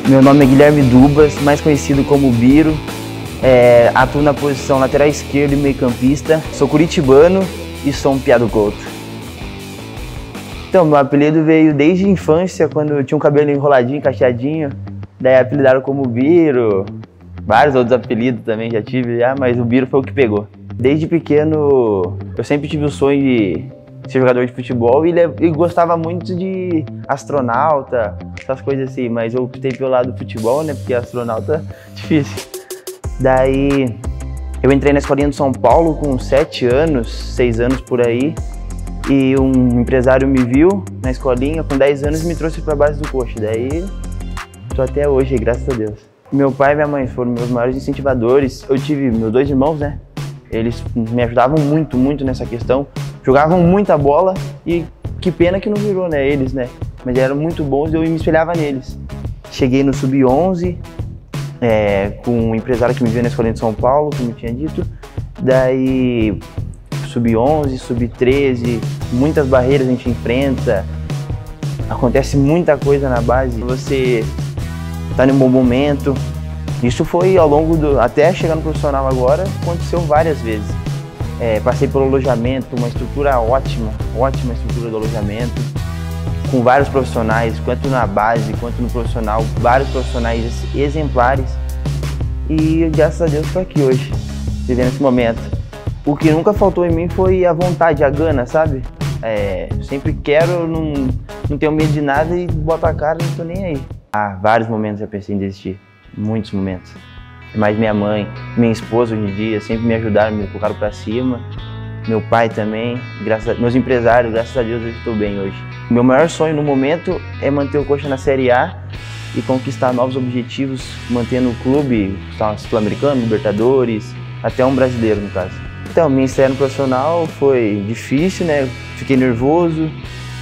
Meu nome é Guilherme Dubas, mais conhecido como Biro. Atuo na posição lateral esquerdo e meio-campista. Sou curitibano e sou um piá do Couto. Então, meu apelido veio desde a infância, quando eu tinha um cabelo enroladinho, cacheadinho. Daí apelidaram como Biro. Vários outros apelidos também já tive, mas o Biro foi o que pegou. Desde pequeno, eu sempre tive o sonho de ser jogador de futebol e gostava muito de astronauta, essas coisas assim, mas eu optei pelo lado do futebol, né, porque astronauta é difícil. Daí eu entrei na escolinha de São Paulo com 7 anos, 6 anos por aí, e um empresário me viu na escolinha com 10 anos e me trouxe para a base do Coxa. Daí tô até hoje, graças a Deus. Meu pai e minha mãe foram meus maiores incentivadores. Eu tive meus 2 irmãos, né? Eles me ajudavam muito, muito nessa questão. Jogavam muita bola e que pena que não virou, né, eles, né? Mas eram muito bons e eu me espelhava neles. Cheguei no Sub-11, com um empresário que me viu na escolinha de São Paulo, como eu tinha dito. Daí, Sub-11, Sub-13, muitas barreiras a gente enfrenta. Acontece muita coisa na base. Você tá em um bom momento. Isso foi ao longo até chegar no profissional agora, aconteceu várias vezes. Passei pelo alojamento, uma estrutura ótima estrutura do alojamento, com vários profissionais, quanto na base, quanto no profissional, vários profissionais exemplares. E graças a Deus estou aqui hoje, vivendo esse momento. O que nunca faltou em mim foi a vontade, a gana, sabe? Sempre quero, não tenho medo de nada e boto a cara e não tô nem aí. Há vários momentos eu pensei em desistir, muitos momentos. Mas minha mãe, minha esposa hoje em dia sempre me ajudaram, me colocaram pra cima. Meu pai também, meus empresários, graças a Deus eu estou bem hoje. Meu maior sonho no momento é manter o Coxa na Série A e conquistar novos objetivos, mantendo o clube, Sul-Americano, Libertadores, até um brasileiro no caso. Então, minha estreia no profissional foi difícil, né? Fiquei nervoso,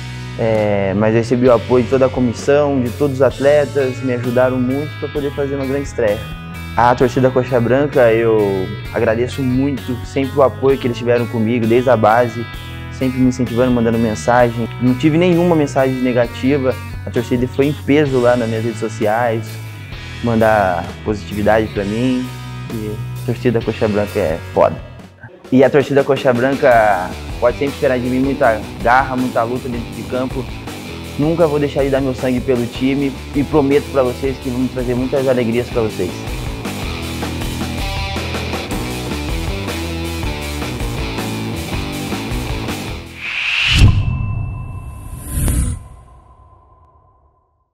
mas recebi o apoio de toda a comissão, de todos os atletas, me ajudaram muito para poder fazer uma grande estreia. A torcida Coxa Branca, eu agradeço muito sempre o apoio que eles tiveram comigo, desde a base, sempre me incentivando, mandando mensagem. Não tive nenhuma mensagem negativa, a torcida foi em peso lá nas minhas redes sociais, mandar positividade para mim, e a torcida Coxa Branca é foda. E a torcida Coxa Branca pode sempre esperar de mim muita garra, muita luta dentro de campo. Nunca vou deixar de dar meu sangue pelo time e prometo para vocês que vamos trazer muitas alegrias para vocês.